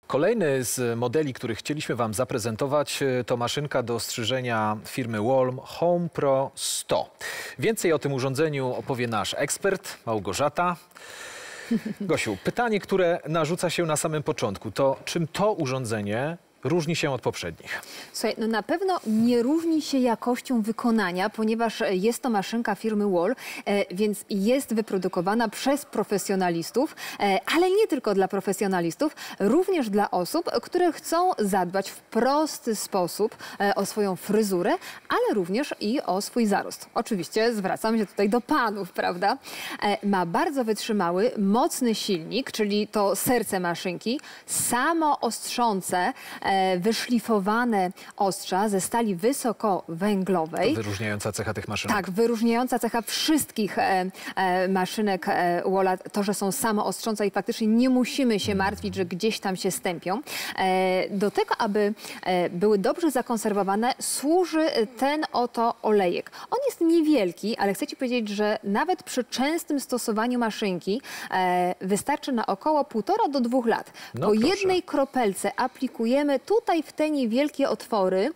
Kolejny z modeli, który chcieliśmy Wam zaprezentować, to maszynka do strzyżenia firmy Wolm Home Pro 100. Więcej o tym urządzeniu opowie nasz ekspert Małgorzata. Gosiu, pytanie, które narzuca się na samym początku, to czym to urządzenie różni się od poprzednich? Słuchaj, no na pewno nie różni się jakością wykonania, ponieważ jest to maszynka firmy Wall, więc jest wyprodukowana przez profesjonalistów, ale nie tylko dla profesjonalistów, również dla osób, które chcą zadbać w prosty sposób o swoją fryzurę, ale również i o swój zarost. Oczywiście zwracam się tutaj do panów, prawda? Ma bardzo wytrzymały, mocny silnik, czyli to serce maszynki, samoostrzące, wyszlifowane ostrza ze stali wysokowęglowej. To wyróżniająca cecha tych maszynek. Tak, wyróżniająca cecha wszystkich maszynek Walla, to, że są samoostrzące i faktycznie nie musimy się martwić, że gdzieś tam się stępią. Do tego, aby były dobrze zakonserwowane, służy ten oto olejek. On jest niewielki, ale chcę Ci powiedzieć, że nawet przy częstym stosowaniu maszynki wystarczy na około 1,5 do 2 lat. No po proszę. jednej kropelce aplikujemy tutaj w te niewielkie otwory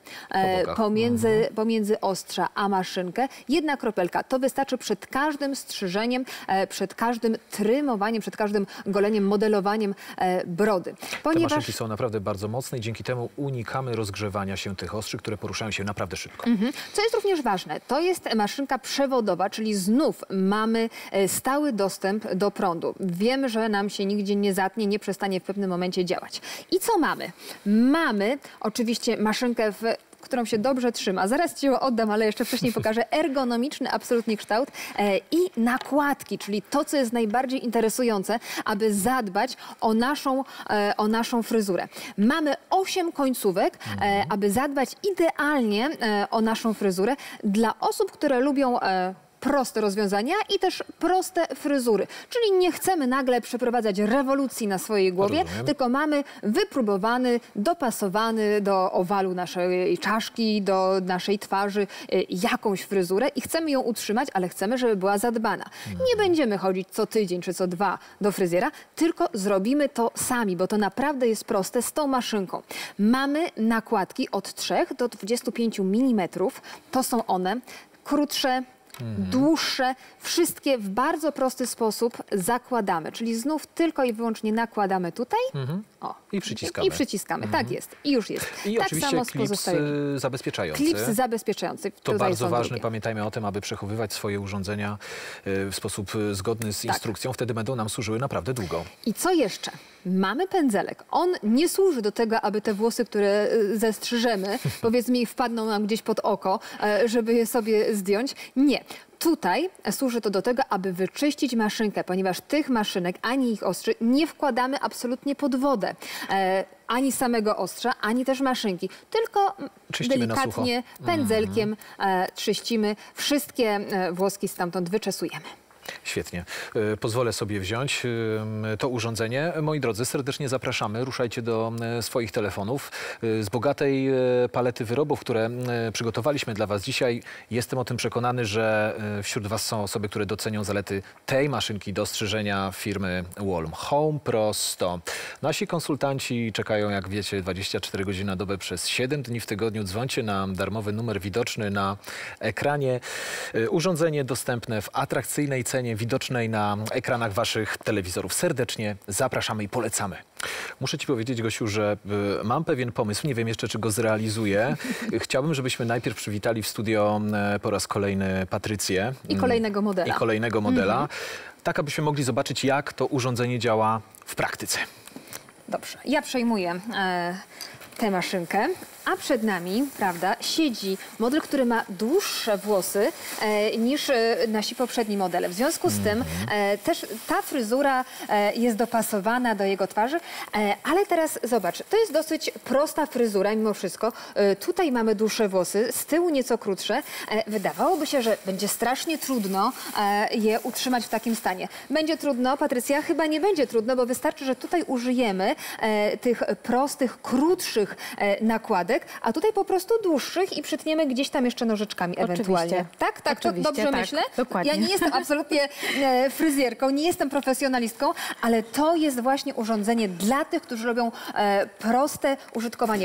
pomiędzy ostrza a maszynkę. Jedna kropelka. To wystarczy przed każdym strzyżeniem, przed każdym trymowaniem, przed każdym goleniem, modelowaniem brody. Te maszynki są naprawdę bardzo mocne i dzięki temu unikamy rozgrzewania się tych ostrzy, które poruszają się naprawdę szybko. Co jest również ważne, to jest maszynka przewodowa, czyli znów mamy stały dostęp do prądu. Wiemy, że nam się nigdzie nie zatnie, nie przestanie w pewnym momencie działać. I co mamy? Mamy oczywiście maszynkę, którą się dobrze trzyma. Zaraz Ci ją oddam, ale jeszcze wcześniej pokażę. Ergonomiczny absolutnie kształt i nakładki, czyli to, co jest najbardziej interesujące, aby zadbać o naszą fryzurę. Mamy 8 końcówek, aby zadbać idealnie o naszą fryzurę dla osób, które lubią proste rozwiązania i też proste fryzury. Czyli nie chcemy nagle przeprowadzać rewolucji na swojej głowie, tylko mamy wypróbowany, dopasowany do owalu naszej czaszki, do naszej twarzy jakąś fryzurę i chcemy ją utrzymać, ale chcemy, żeby była zadbana. Nie będziemy chodzić co tydzień czy co 2 do fryzjera, tylko zrobimy to sami, bo to naprawdę jest proste z tą maszynką. Mamy nakładki od 3 do 25 mm. To są one krótsze, dłuższe, wszystkie w bardzo prosty sposób zakładamy. Czyli znów tylko i wyłącznie nakładamy tutaj. O, i przyciskamy. I przyciskamy, tak jest. I już jest. I tak oczywiście samo klips zabezpieczający. Klips zabezpieczający. To bardzo ważne. Pamiętajmy o tym, aby przechowywać swoje urządzenia w sposób zgodny z instrukcją. Wtedy będą nam służyły naprawdę długo. I co jeszcze? Mamy pędzelek. On nie służy do tego, aby te włosy, które zestrzyżemy, powiedzmy, wpadną nam gdzieś pod oko, żeby je sobie zdjąć. Nie. Tutaj służy to do tego, aby wyczyścić maszynkę, ponieważ tych maszynek, ani ich ostrzy nie wkładamy absolutnie pod wodę. Ani samego ostrza, ani też maszynki. Tylko czyścimy delikatnie pędzelkiem czyścimy. Wszystkie włoski stamtąd wyczesujemy. Świetnie. Pozwolę sobie wziąć to urządzenie. Moi drodzy, serdecznie zapraszamy. Ruszajcie do swoich telefonów. Z bogatej palety wyrobów, które przygotowaliśmy dla Was dzisiaj, jestem o tym przekonany, że wśród Was są osoby, które docenią zalety tej maszynki do strzyżenia firmy Wolm Home Pro 100. Nasi konsultanci czekają, jak wiecie, 24 godziny na dobę przez 7 dni w tygodniu. Dzwońcie na darmowy numer widoczny na ekranie. Urządzenie dostępne w atrakcyjnej cenie, widocznej na ekranach Waszych telewizorów. Serdecznie zapraszamy i polecamy. Muszę Ci powiedzieć, Gosiu, że mam pewien pomysł. Nie wiem jeszcze, czy go zrealizuję. Chciałbym, żebyśmy najpierw przywitali w studio po raz kolejny Patrycję. I kolejnego modela. I kolejnego modela. Tak, abyśmy mogli zobaczyć, jak to urządzenie działa w praktyce. Dobrze. Ja przejmuję tę maszynkę, a przed nami, prawda, siedzi model, który ma dłuższe włosy niż nasi poprzedni modele. W związku z tym też ta fryzura jest dopasowana do jego twarzy, ale teraz zobacz, to jest dosyć prosta fryzura mimo wszystko. Tutaj mamy dłuższe włosy, z tyłu nieco krótsze. Wydawałoby się, że będzie strasznie trudno je utrzymać w takim stanie. Będzie trudno, Patrycja? Chyba nie będzie trudno, bo wystarczy, że tutaj użyjemy tych prostych, krótszych nakładek, składek, a tutaj po prostu dłuższych i przytniemy gdzieś tam jeszcze nożyczkami ewentualnie. Tak? Tak, to Oczywiście, dobrze tak, myślę? dokładnie. Ja nie jestem absolutnie fryzjerką, nie jestem profesjonalistką, ale to jest właśnie urządzenie dla tych, którzy robią proste użytkowanie.